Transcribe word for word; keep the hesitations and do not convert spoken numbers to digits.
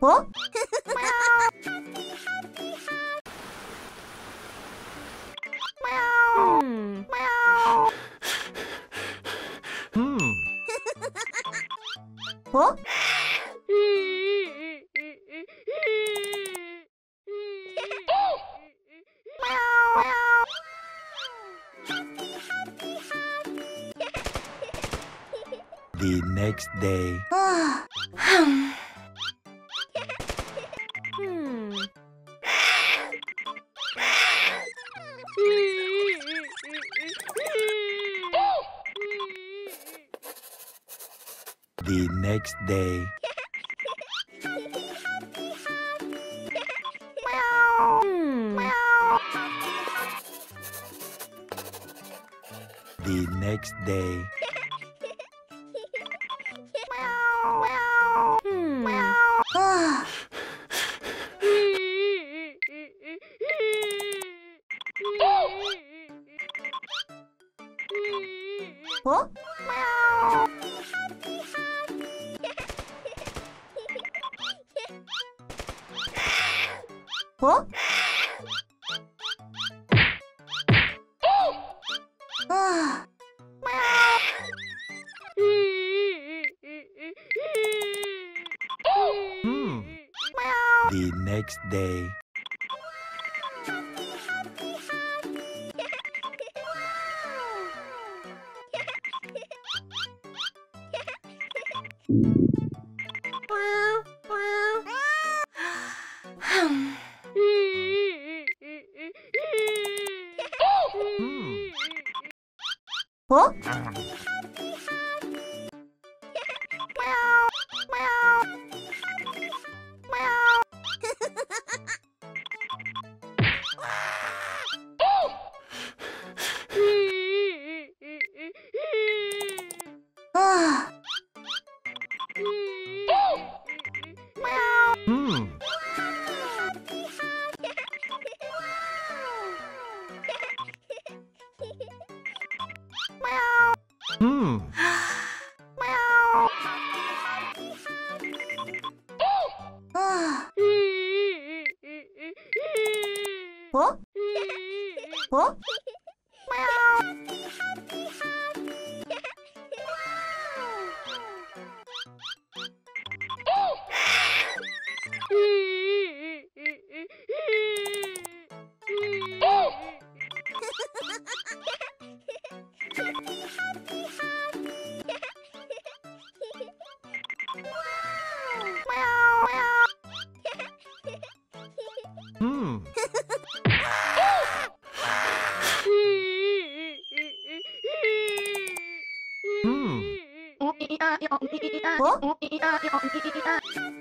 Huh? Hmm. Hmm. Huh? The next day. Hmm. The next day. Hmm. The next day. Hmm. Ah. Huh? Huh? Ah. Hmm. The next day. Hmm. Hmm. Huh? Ah. Hmm. Hmm. Ah. Huh? Huh? Hmm. Hmm. Huh?